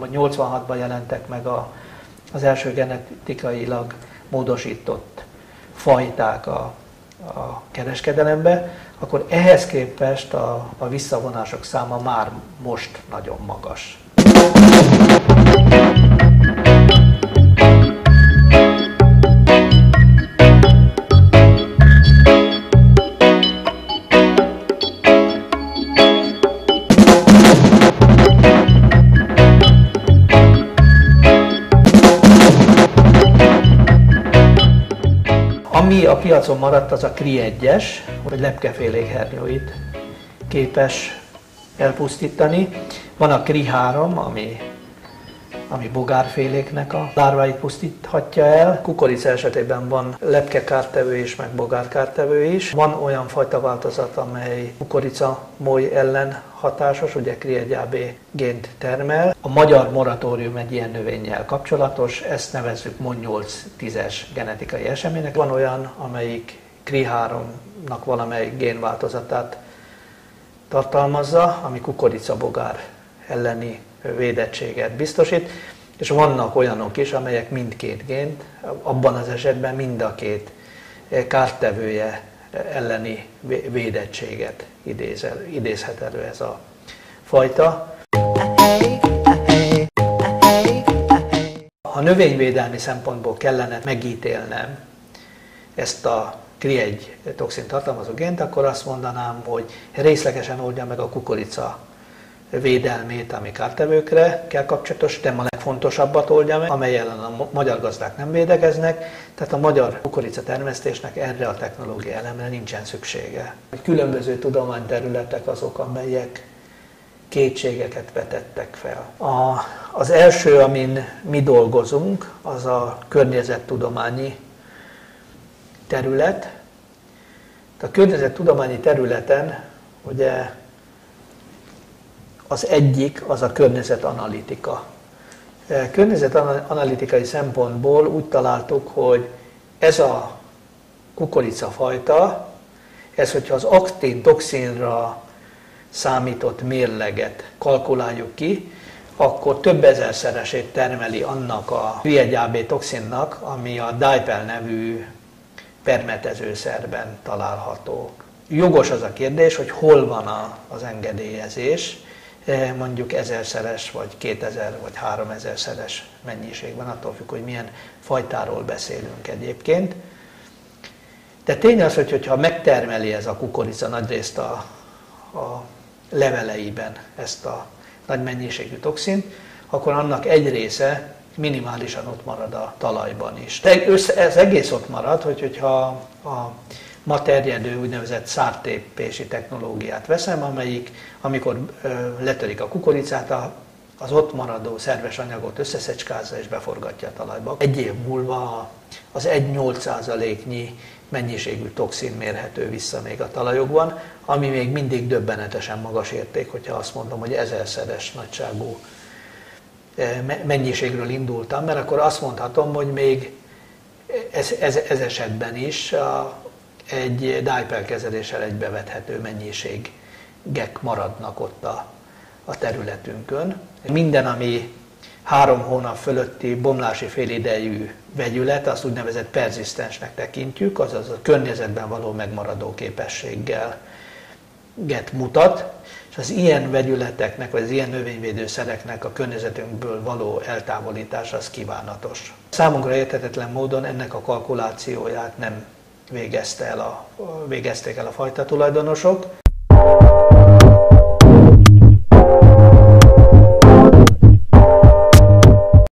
86-ban jelentek meg az első genetikailag módosított fajták a kereskedelembe, akkor ehhez képest a visszavonások száma már most nagyon magas. Ami a piacon maradt, az a CRI1-es, vagy lepkefélékhernyóit képes elpusztítani. Van a CRI3, ami bogárféléknek a lárváit pusztíthatja el. Kukorica esetében van lepkekártevő is, meg bogárkártevő is. Van olyan fajta változat, amely kukoricamoly ellen hatásos, ugye CRI1AB gént termel. A magyar moratórium egy ilyen növényel kapcsolatos, ezt nevezzük MON8-10-es genetikai eseménynek. Van olyan, amelyik CRI3-nak valamelyik génváltozatát tartalmazza, ami kukoricabogár elleni védettséget biztosít, és vannak olyanok is, amelyek mindkét gént, abban az esetben mind a két kártevője elleni védettséget idézhet elő ez a fajta. Ha növényvédelmi szempontból kellene megítélnem ezt a CRI1 toxin tartalmazó gént, akkor azt mondanám, hogy részlegesen oldja meg a kukorica védelmét, ami kártevőkre kell kapcsolatos, de a legfontosabbat oldja meg, amely ellen a magyar gazdák nem védekeznek, tehát a magyar kukorica termesztésnek erre a technológiai elemre nincsen szüksége. Különböző tudományterületek azok, amelyek kétségeket vetettek fel. Az első, amin mi dolgozunk, az a környezettudományi terület. A környezettudományi területen ugye az egyik az a környezetanalitika. Környezetanalitikai szempontból úgy találtuk, hogy ez a kukoricafajta, hogyha az aktin toxinra számított mérleget kalkuláljuk ki, akkor több ezerszeresét termeli annak a CRI1AB toxinnak, ami a DIPEL nevű permetezőszerben található. Jogos az a kérdés, hogy hol van az engedélyezés, mondjuk 1000-szeres, vagy 2000, vagy 3000-szeres mennyiségben, attól függ, hogy milyen fajtáról beszélünk egyébként. De tény az, hogyha megtermeli ez a kukorica nagyrészt a leveleiben ezt a nagy mennyiségű toxint, akkor annak egy része minimálisan ott marad a talajban is. De ez egész ott marad, hogyha a ma terjedő úgynevezett szártépési technológiát veszem, amikor letörik a kukoricát, az ott maradó szerves anyagot összeszecskázza és beforgatja a talajba. Egy év múlva az 1/8%-nyi mennyiségű toxin mérhető vissza még a talajokban, ami még mindig döbbenetesen magas érték, hogyha azt mondom, hogy 1000-szeres nagyságú mennyiségről indultam, mert akkor azt mondhatom, hogy még ez esetben is egy DIPEL kezeléssel egybevethető mennyiségek maradnak ott a területünkön. Minden, ami 3 hónap fölötti bomlási félidejű vegyület, azt úgynevezett perzisztensnek tekintjük, azaz a környezetben való megmaradó képességgel mutat, és az ilyen vegyületeknek, vagy az ilyen növényvédőszereknek a környezetünkből való eltávolítása az kívánatos. Számunkra érthetetlen módon ennek a kalkulációját nem végezték el a fajta tulajdonosok.